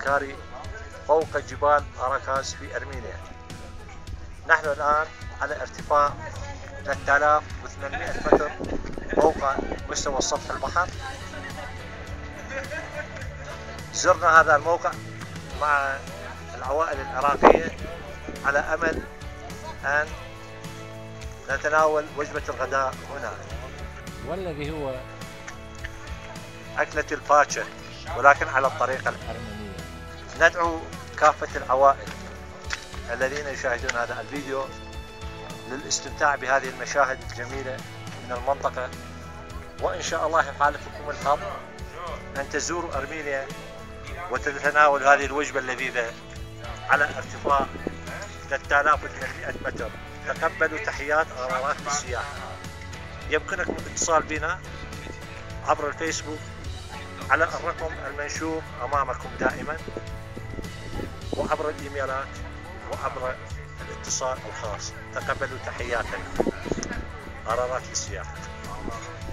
العسكري فوق جبال أراكاز في أرمينيا. نحن الآن على ارتفاع 3800 متر فوق مستوى سطح البحر. زرنا هذا الموقع مع العوائل العراقية على أمل أن نتناول وجبة الغداء هنا، والذي هو أكلة الباتشا ولكن على الطريقة الأرمنية. ندعو كافة العوائل الذين يشاهدون هذا الفيديو للاستمتاع بهذه المشاهد الجميلة من المنطقة، وإن شاء الله يحالفكم الحظ أن تزوروا أرمينيا وتتناولوا هذه الوجبة اللذيذة على ارتفاع 3800 متر. تقبلوا تحيات غرارات للسياحة. يمكنكم الاتصال بنا عبر الفيسبوك على الرقم المنشور أمامكم دائما، وعبر الإيميلات، وعبر الاتصال الخاص. تقبلوا تحياتنا غرارات للسياحة.